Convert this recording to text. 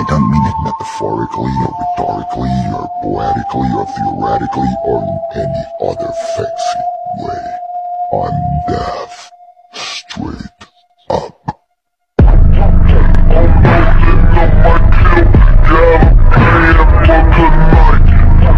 don't mean it metaphorically or rhetorically or poetically or theoretically or in any other fancy